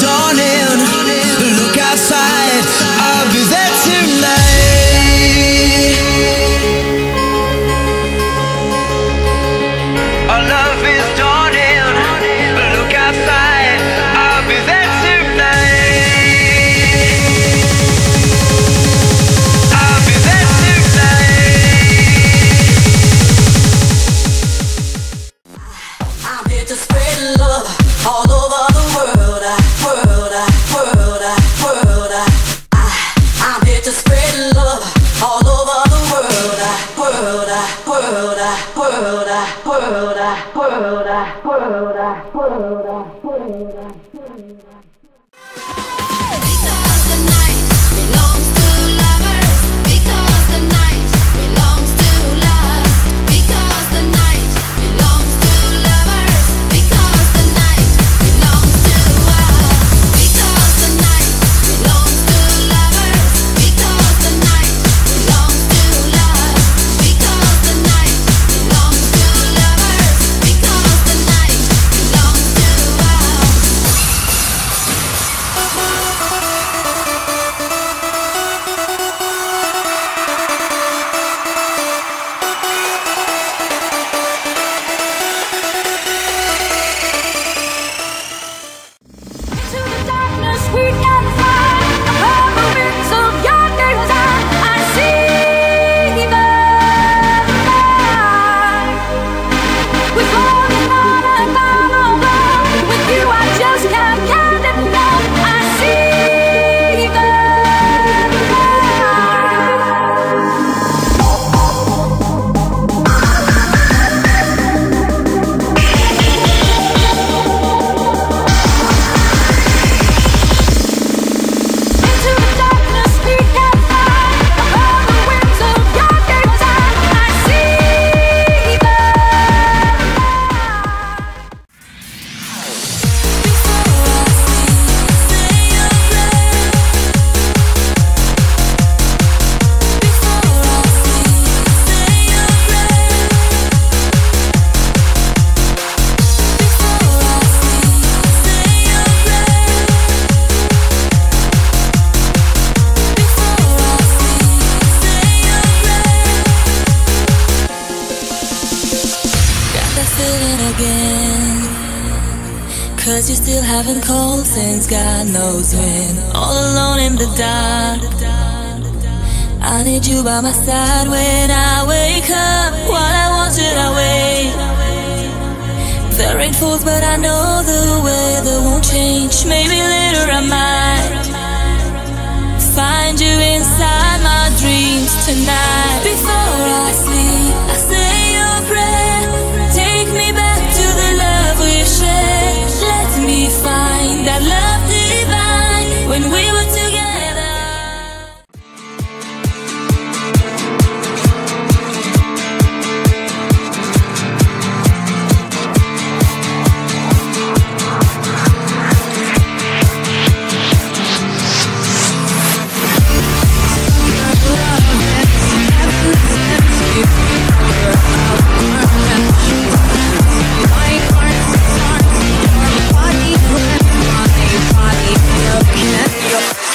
dawning. Look outside, I'll be there tonight. Our love is dawning. Look outside, I'll be there tonight. I'll be there tonight. I'm here to spread love all over the world, world, world, world. I'm here to spread love all over the world, world, world, world, world, world, world, world. Because the night belongs to lovers. Because the night belongs to love. Because the night belongs to lovers. Because the night belongs to us. Because the night belongs to lovers. Because the night belongs to love. Because the night belongs to lovers. Because the night belongs to Into the darkness we can fly. Above the wings of yonder time, I see the light. With all the night and all alone, with you I just can't get enough. I see the Into the darkness we can fly. Above the wings of yonder time, I see the Got that feeling again, 'cause you still haven't called since God knows when. All alone in the dark, I need you by my side when I wake up. What I want should I wait? The rain falls but I know the weather won't change. Maybe later I might find you inside my dreams tonight. Before I sleep, I say your prayer. Take me back to the love we shared. Let me find that love divine when we were together. Body, body, body,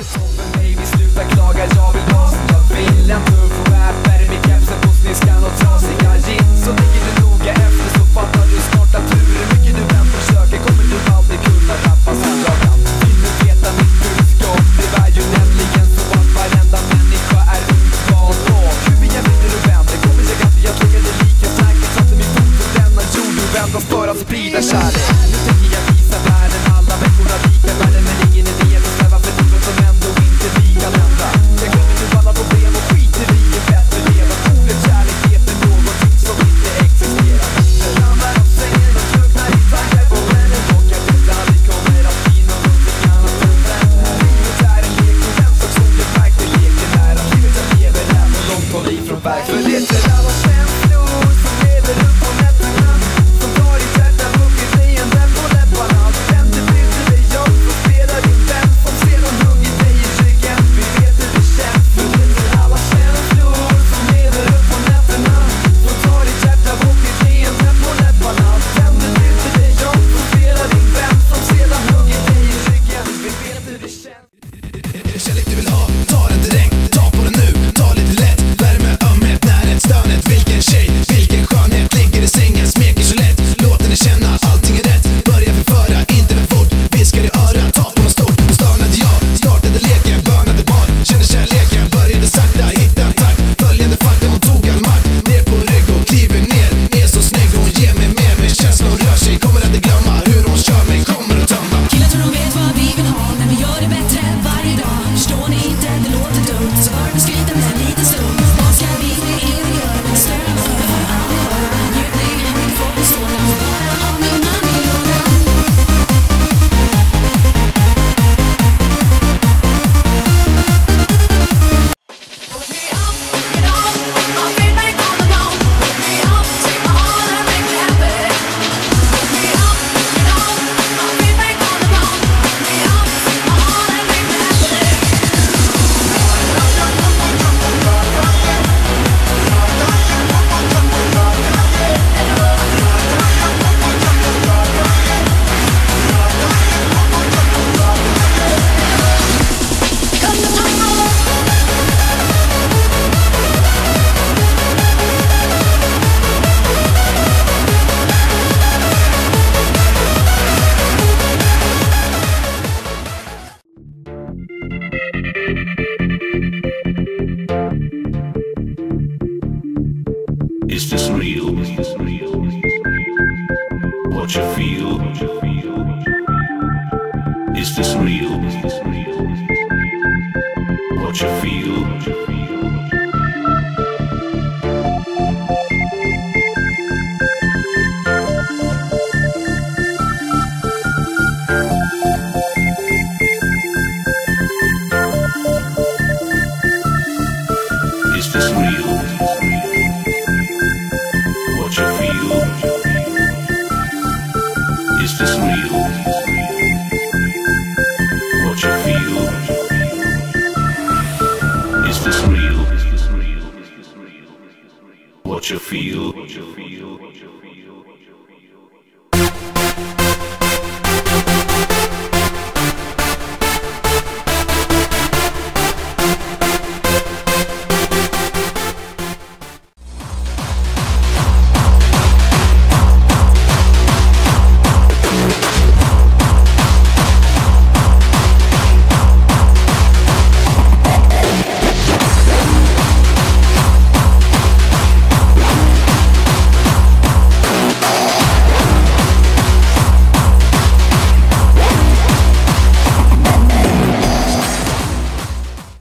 toppen baby, sluta klaga, jag vill ha. Jag vill en tuff rapper med kepsen på sniskan och trasiga jeans. Så ligger du noga efter så fattar du snart att hur mycket du än försöker kommer du aldrig kunna rappa som jag kan. Vill du veta mitt budskap? Det är ju nämligen så att varenda människa är utvald. Och hur jag vinner och vänder kommer jag alltid att lägga det lika säkert så att min fot på denna jord du vändas för att sprida kärlek. Nu tänker jag visa världen alla människorna lika världen, men ingen idé att sväva för livet som ändå inte vi kan ändra. Jag glömmer nu alla problem och skiter i en bättre leva. Ordet kärlek heter någonting som inte existerar. Det ramlar av sängen och drunknar i tankar på männen och att det aldrig kommer att bli någonting annat än vän. Livet är en lek och en sak som jag märkte leken är att livet jag lever är så långt håll ifrån verk. För det är alla känslor som lever upp på nätterna, som tar i hjärtan och i leenden på läpparna. Den du bryr dig om som spelar din vän, som sedan hugger dig i ryggen. Vi vet hur det känns. För det är alla känslor som lever upp på nätterna, som tar i hjärtan och i leenden på läpparna. Den du bryr dig om som spelar din vän, som sedan hugger dig i ryggen. Vi vet hur det känns. Är det kärlek du vill ha? Ta den direkt, ta på den nu, ta lite lätt. Värme, ömhet, närhet, stönet. Vilken tjej, vilken skönhet. Ligger i sängen, smeker så lätt. Låt henne känna, allting är rätt. Börja förföra, inte för fort. Viskar i örat, ta på något stort. Störnade jag, startade leken, bönade barn. Kände kärleken, började sakta hitta en takt. Följande fakta, hon tog all makt. Ner på rygg och kliver ner. Är så snygg, hon ger mig med mig. Känslor rör sig, kommer aldrig glömma hur hon kör mig, kommer att tömma. Killar tror de vet vad vi vill ha, men vi gör det bättre varje dag. Förstår ni inte, det låter dumt, så bör vi skryta med en liten stund. Vad ska vi med er göra? Men stöd för aldrig höra. Njutning, får vi stå där bara om innan vi låter. Is this real? What you feel? Is this real? What you feel? Is this real? What you feel? Is this real? What you feel? Is this real? What you feel?